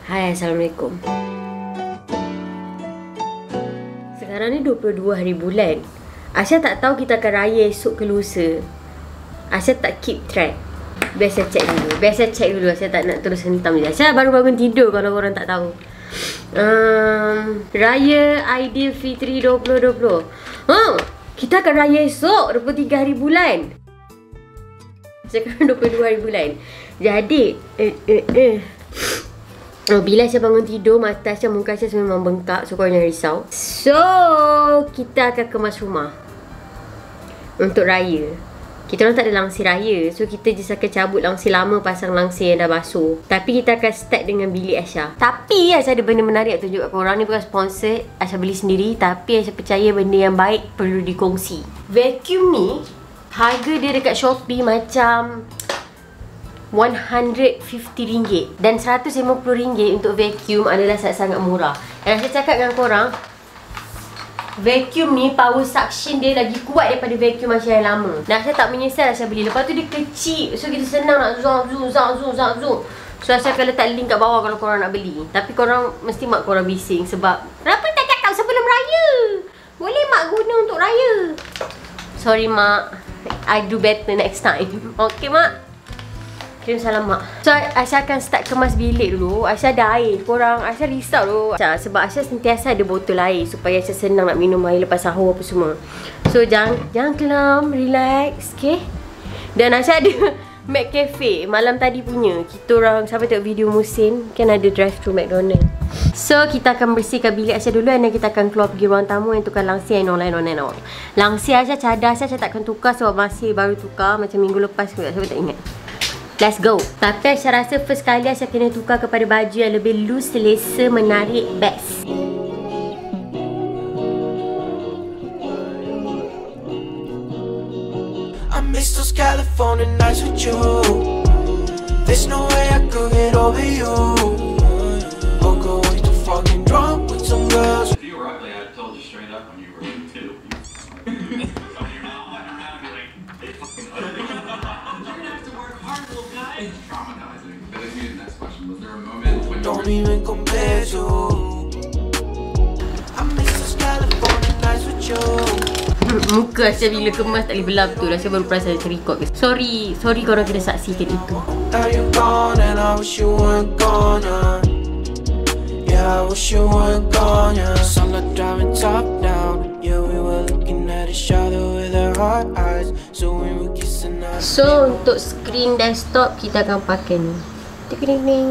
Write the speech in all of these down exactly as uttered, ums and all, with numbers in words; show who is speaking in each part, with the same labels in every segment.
Speaker 1: Hai, Assalamualaikum. Sekarang ni dua puluh dua hari bulan. Aisyah tak tahu kita akan raya esok ke lusa. Aisyah tak keep track. Biasa check dulu. Biasa check dulu. Aisyah tak nak terus hentam je. Aisyah baru bangun tidur kalau korang tak tahu. Um, Raya Aidilfitri dua ribu dua puluh. Oh, kita akan raya esok dua puluh tiga hari bulan. Sekarang dua puluh dua hari bulan. Jadi, eh eh eh. Oh, bila saya bangun tidur, mata saya, muka saya memang bengkak. So, korang jangan risau. So, kita akan kemas rumah untuk raya. Kita orang tak ada langsir raya. So, kita just akan cabut langsir lama, pasang langsir yang dah basuh. Tapi kita akan start dengan bilik Aisyah. Tapi Aisyah ada benda menarik nak tunjuk kat korang. Ni bukan sponsor, Aisyah beli sendiri. Tapi Aisyah percaya benda yang baik perlu dikongsi. Vacuum ni, harga dia dekat Shopee macam one hundred fifty ringgit. Dan seratus lima puluh ringgit untuk vacuum adalah sangat-sangat murah. Dan saya cakap dengan korang, vacuum ni power suction dia lagi kuat daripada vacuum Aisyah yang lama. Dan saya tak menyesal Aisyah beli. Lepas tu dia kecil, so kita senang nak zoom zoom zoom zoom zoom zoom. So Aisyah akan letak link kat bawah kalau korang nak beli. Tapi korang mesti mak korang bising sebab kenapa tak cakap sebelum raya? Boleh mak guna untuk raya. Sorry mak, I do better next time. Okay mak? Kirim salam mak. So Aisyah akan start kemas bilik dulu. Aisyah ada air. Korang, Aisyah risau dulu Aisyah, sebab Aisyah sentiasa ada botol air supaya Aisyah senang nak minum air lepas sahur apa semua. So jangan jangan kelam, relax, okay? Dan Aisyah ada McCafe malam tadi punya. Kita orang sampai tengok video musim kan ada drive thru McDonald. So kita akan bersihkan bilik Aisyah dulu, dan kita akan keluar pergi ruang tamu yang tukar langsir and all and all and all. Langsir Aisyah, cadar Aisyah Aisyah takkan tukar sebab masih baru tukar macam minggu lepas kot. Saya tak ingat. Let's go. Tapi Aisyah rasa first kali Aisyah kena tukar kepada baju yang lebih loose, selesa, menarik, best.
Speaker 2: I miss those California nights with you. There's no way I could get over you. Or go way too fucking drunk with some girls. If you were ugly, I told you straight up when you were two. Don't even compare to. I miss those California nights with you.
Speaker 1: Muka Aisyah bila kemas tak boleh belah betul. Aisyah baru perasan Aisyah record. Sorry, sorry korang kena saksikan itu.
Speaker 2: Now you gone and I wish you weren't gone. Yeah, I wish you weren't gone. Yeah, sunlight driving top down. Yeah, we were looking at each other with our hot eyes. So we were kissing our.
Speaker 1: So untuk screen desktop kita akan pakai ni. Ting-ting-ting.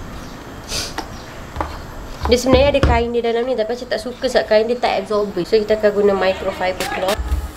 Speaker 1: Dia sebenarnya ada kain di dalam ni, tapi saya tak suka sebab kain dia tak absorbent. So kita akan guna microfiber cloth.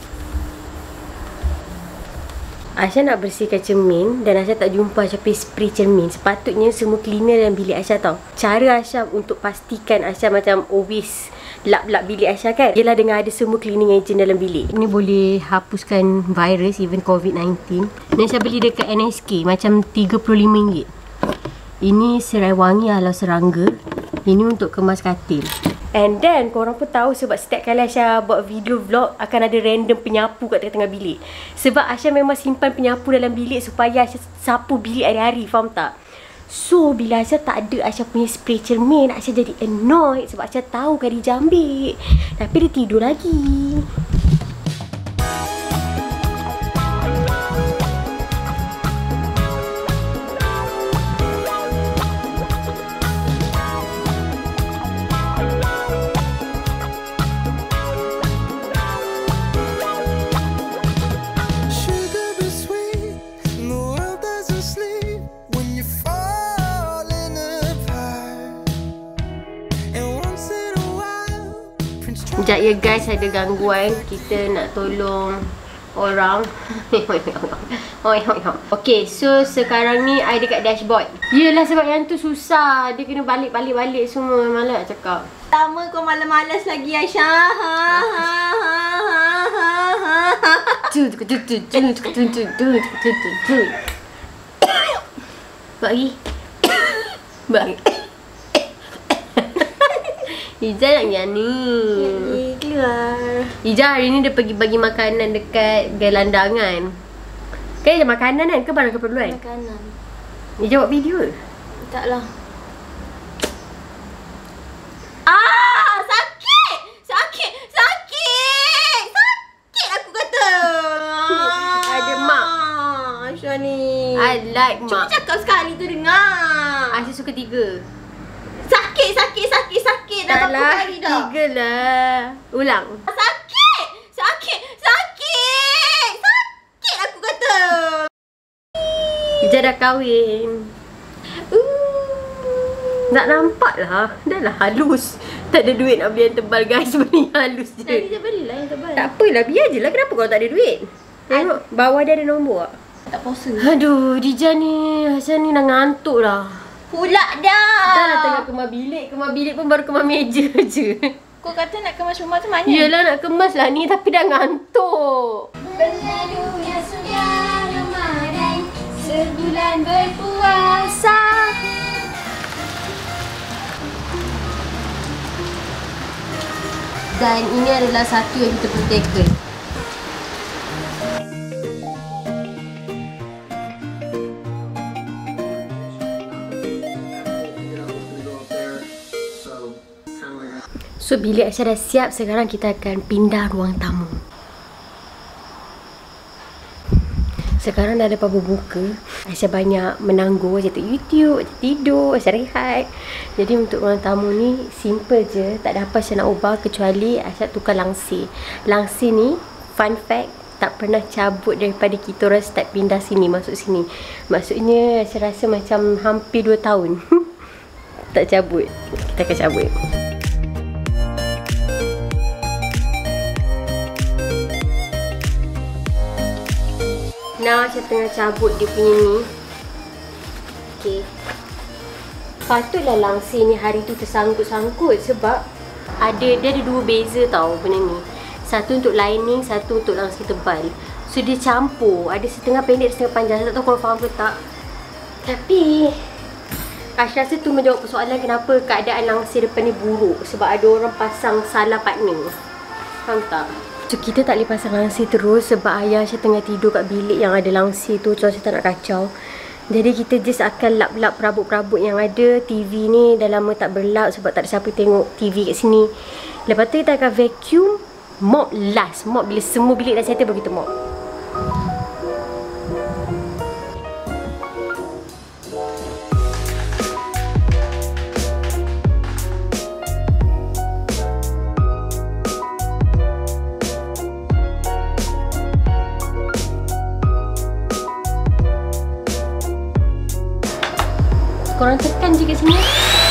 Speaker 1: Aisyah nak bersihkan cermin dan Aisyah tak jumpa Aisyah pergi spray cermin. Sepatutnya semua cleaner dalam bilik Aisyah tau. Cara Aisyah untuk pastikan Aisyah macam always lap-lap bilik Aisyah kan, ialah dengan ada semua cleaning agent dalam bilik. Ini boleh hapuskan virus, even COVID nineteen. Ni Aisyah beli dekat N S K macam tiga puluh lima ringgit. Ini serai wangi ala serangga. Ini untuk kemas katil. And then korang pun tahu sebab setiap kali Aisyah buat video vlog akan ada random penyapu kat tengah-tengah bilik. Sebab Aisyah memang simpan penyapu dalam bilik supaya Aisyah sapu bilik hari-hari, faham tak? So bila Aisyah tak ada Aisyah punya spray cermin, Aisyah jadi annoyed sebab Aisyah tahu Khadijah ambil. Tapi dia tidur lagi. Sekejap ya guys, ada gangguan. Kita nak tolong orang. Okay, so sekarang ni I dekat dashboard. Yelah sebab yang tu susah. Dia kena balik-balik-balik semua. Malah nak cakap.
Speaker 3: Lama kau malas-malas lagi Aisyah.
Speaker 1: Bagi. Bagi. Ijah nak yang ni.
Speaker 3: Ya, keluar.
Speaker 1: Ijah hari ni dia pergi bagi makanan dekat gelandangan. Kan je makanan kan ke barang keperluan?
Speaker 3: Makanan.
Speaker 1: Ijah buat video ke?
Speaker 3: Taklah. kau ni.
Speaker 1: I like
Speaker 3: Cuma
Speaker 1: mak.
Speaker 3: cakap sekali tu dengar.
Speaker 1: Aisyah suka tiga.
Speaker 3: Sakit, sakit, sakit, sakit. Dah berapa
Speaker 1: Salah,
Speaker 3: kali dah?
Speaker 1: tiga lah. Ulang.
Speaker 3: Sakit! Sakit! Sakit! Sakit aku kata.
Speaker 1: Ija dah kahwin.
Speaker 3: Uh.
Speaker 1: Tak nampak lah. Dah lah halus. Tak ada duit nak beli yang tebal guys. Beli yang halus je.
Speaker 3: Nanti dia belilah yang tebal.
Speaker 1: Tak apalah, biar je lah. Kenapa kau tak ada duit? Tengok, bawah dia ada nombor tak?
Speaker 3: Tak puasa.
Speaker 1: Aduh, Dija ni. Aisyah ni dah ngantuk dah.
Speaker 3: Pulak dah.
Speaker 1: Dah lah tengah kemas bilik. Kemas bilik pun baru kemas meja je.
Speaker 3: Kau kata nak kemas rumah tu mana?
Speaker 1: Yelah nak kemas lah ni tapi dah ngantuk.
Speaker 3: Berlalunya sudah Ramadan, sebulan berpuasa.
Speaker 1: Dan ini adalah satu yang kita perlu tackle. So bilik Aisyah dah siap, sekarang kita akan pindah ruang tamu. Sekarang dah lepas berbuka, Aisyah banyak menanggur, Aisyah tengok YouTube, Aisyah tidur, Aisyah rehat. Jadi untuk ruang tamu ni simple je, tak ada apa Aisyah nak ubah kecuali Aisyah tukar langsir. Langsir ni fun fact, tak pernah cabut daripada kita orang start pindah sini masuk sini. Maksudnya Aisyah rasa macam hampir dua tahun tak cabut. Kita akan cabut. Now saya tengah cabut dia punya ni. Okay. Patutlah langsir ni hari tu tersangkut-sangkut sebab ada dia ada dua beza tau benda ni. Satu untuk lining, satu untuk langsir tebal. So dia campur. Ada setengah pendek, setengah panjang. Saya tak tahu korang faham ke tak. Tapi Aisyah rasa tu menjawab persoalan kenapa keadaan langsir depan ni buruk. Sebab ada orang pasang salah partner. Faham tak? So kita tak boleh pasang langsir terus sebab ayah Aisyah tengah tidur kat bilik yang ada langsir tu. So Aisyah tak nak kacau. Jadi kita just akan lap-lap perabot-perabot yang ada. T V ni dah lama tak berlap sebab tak ada siapa tengok T V kat sini. Lepas tu kita akan vacuum, mop last. Mop bila semua bilik dah settle baru kita mop. Korang tekan je kat sini.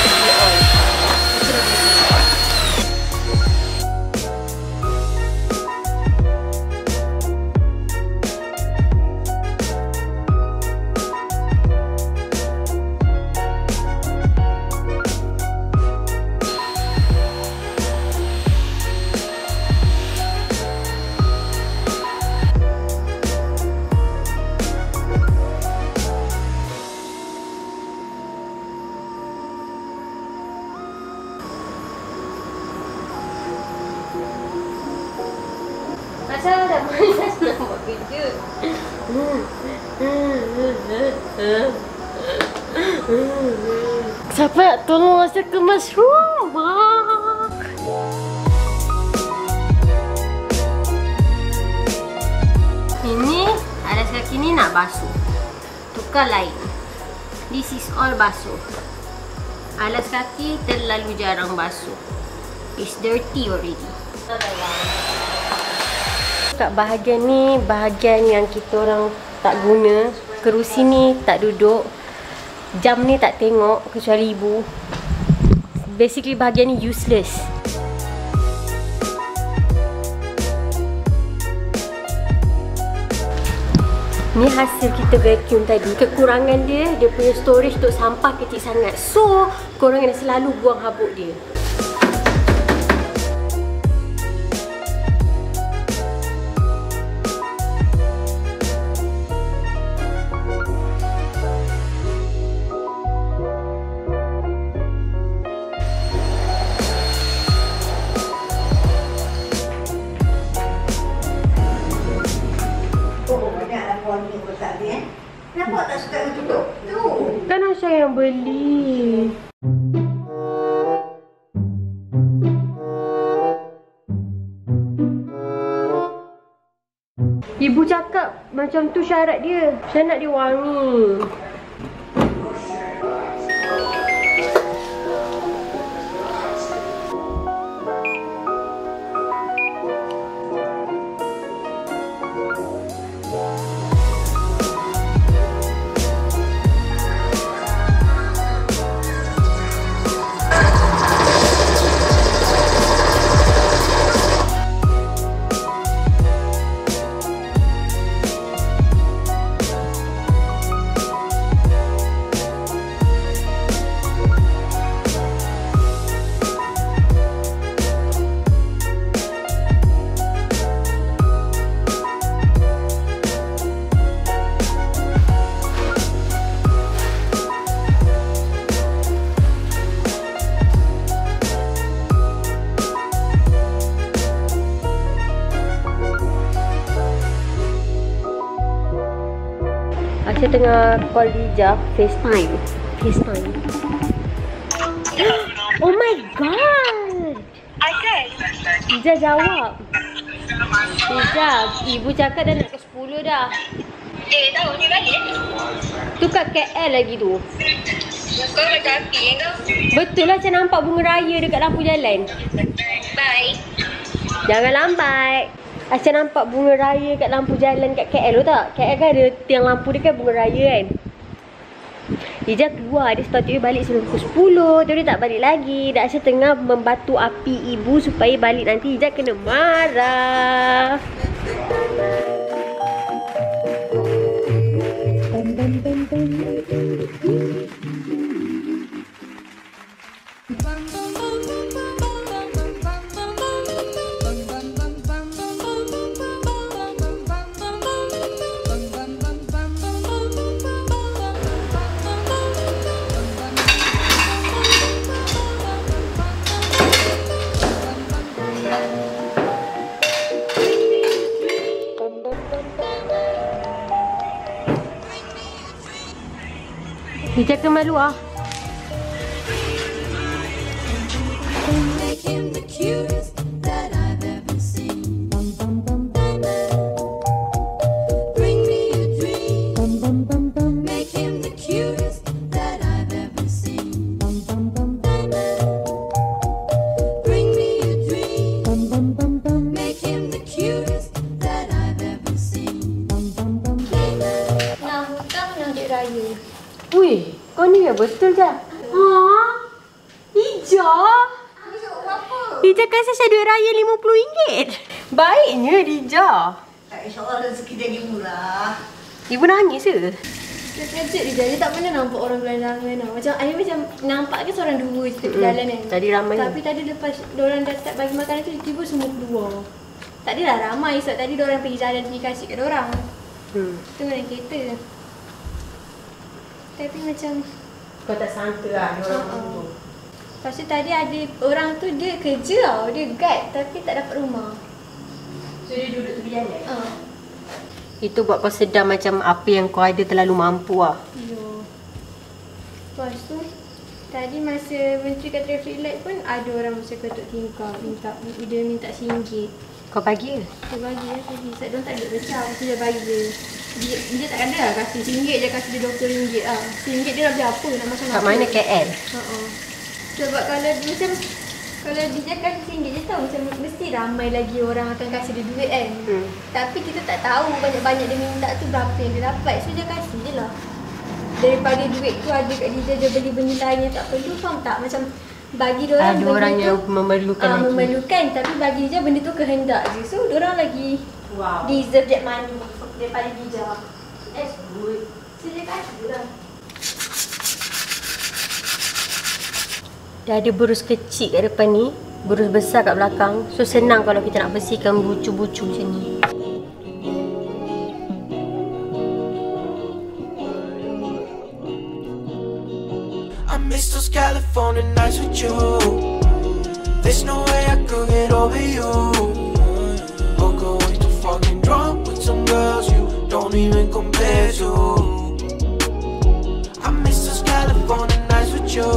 Speaker 1: Pasal dah malas nak buat kerja. Siapa nak tolong Aisyah kemas rumah? Ini alas kaki ni nak basuh. Tukar lain. This is all basuh. Alas kaki terlalu jarang basuh. It's dirty already. Kat bahagian ni, bahagian yang kita orang tak guna. Kerusi ni tak duduk. Jam ni tak tengok kecuali ibu. Basically bahagian ni useless. Ni hasil kita vacuum tadi. Kekurangan dia, dia punya storage untuk sampah kecil sangat. So, korang kena selalu buang habuk dia.
Speaker 3: Kenapa tak suka yang tutup? Tu.
Speaker 1: Kan Aisyah yang beli. Ibu cakap macam tu syarat dia. Saya nak dia wangi. Saya tengah call Lija, FaceTime. FaceTime. Oh my god.
Speaker 3: Akan.
Speaker 1: Lija jawab. Lija, ibu cakap dah nak ke sepuluh dah.
Speaker 3: Eh, tahu ni balik.
Speaker 1: Tu kat K L lagi tu.
Speaker 3: Kau macam api yang kau.
Speaker 1: Betul lah, saya nampak bunga raya dekat lampu jalan.
Speaker 3: Bye.
Speaker 1: Jangan lambat. Asyik nampak bunga raya kat lampu jalan kat K L tu tak? K L kan ada tiang lampu dia kan bunga raya kan. Lija keluar, dia sepatutnya balik sebelum pukul sepuluh. Tapi dia tak balik lagi. Dah Asyik tengah membatu api ibu supaya balik nanti. Lija kena marah. Lija ke malu ah.
Speaker 4: Make him the cutest that I've ever seen. Bring me a dream. Make him the cutest that I've ever seen. Bring me a dream. Make him the cutest that I've ever seen.
Speaker 3: Nah, hutang nak dek raya.
Speaker 1: Wih, kau ni ya betul je. Haa? Lija? Lija kasih saya duit raya lima puluh ringgit. Baiknya Lija.
Speaker 5: InsyaAllah rezeki dia murah.
Speaker 1: Ibu nangis ke?
Speaker 3: Dia kejut Lija, dia tak pernah nampak orang ramai nak. Macam Ayah macam nampak ke seorang dua je tepi jalan kan.
Speaker 1: Tadi ramai.
Speaker 3: Tapi tadi lepas diorang dah start bagi makanan tu, tiba semua keluar. Tak adalah ramai sebab tadi diorang pergi jalan pergi kasih kat diorang.
Speaker 1: Hmm.
Speaker 3: Tu dalam kereta. Tapi macam
Speaker 1: Kau tak sangka lah dia orang
Speaker 3: uh-uh.
Speaker 1: tu.
Speaker 3: Lepas tu tadi ada orang tu dia kerja tau. Dia guide tapi tak dapat rumah.
Speaker 1: So dia duduk tepi jalan?
Speaker 3: Haa.
Speaker 1: Itu buat kau sedar macam apa yang kau ada terlalu mampu lah.
Speaker 3: Ya. Lepas tu tadi masa menteri kat traffic light pun ada orang masa ketuk tingkap minta dia minta RM satu.
Speaker 1: Kau bagi ke?
Speaker 3: Dia bagi lah tadi. Sebab diorang tak ada besar. Lepas tu dia bagi dia. Dia, dia tak ada lah kasih RM satu je, kasih dia dua puluh ringgit lah. RM satu dia nak beli apa? Nak makan
Speaker 1: Kat
Speaker 3: apa?
Speaker 1: mana K L?
Speaker 3: Haa. Sebab kalau dia macam kalau dia kasih RM satu je tahu macam mesti ramai lagi orang akan kasih dia duit kan.
Speaker 1: Hmm.
Speaker 3: Tapi kita tak tahu banyak-banyak dia minta tu berapa yang dia dapat. So dia kasih je lah. Daripada duit tu ada kat dia, dia beli benda lain yang tak perlu, faham tak? Macam bagi diorang
Speaker 1: Ada
Speaker 3: benda
Speaker 1: orang
Speaker 3: tu,
Speaker 1: yang memerlukan
Speaker 3: uh,
Speaker 1: lagi.
Speaker 3: memerlukan tapi bagi je benda tu kehendak je. So diorang lagi
Speaker 1: Wow.
Speaker 3: deserve that money daripada Lija. That's good. So dia kasih lah.
Speaker 1: Dia ada burus kecil kat depan ni, burus besar kat belakang. So senang kalau kita nak bersihkan bucu-bucu macam ni.
Speaker 2: I miss those California nights with you. There's no way I could get over you. Or go way too fucking drunk with some girls you don't even compare to. I miss those California nights with you.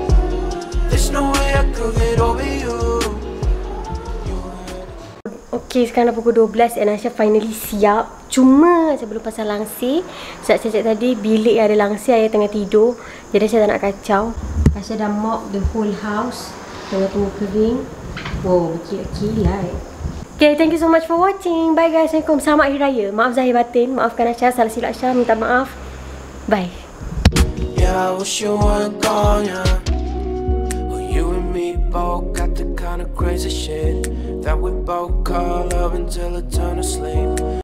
Speaker 2: There's no way I could get over you.
Speaker 1: Okay, sekarang dah pukul dua belas and Aisyah finally siap. Cuma sebelum pasal langsir, saya cakap tadi bilik ada langsir, Ayah tengah tidur. Jadi saya tak nak kacau. Aisyah dah mop the whole house. Tengah tunggu kering. Wow, berkilat-kilat. Okay, thank you so much for watching. Bye guys. Assalamualaikum. Selamat Hari Raya. Maaf Zahir batin. Maafkan Aisyah. Salah silap Aisyah. Minta maaf. Bye.
Speaker 2: Yeah, I wish you weren't gone, yeah. Well, you and me both got the kind of crazy shit that we both call love until it turn to sleep.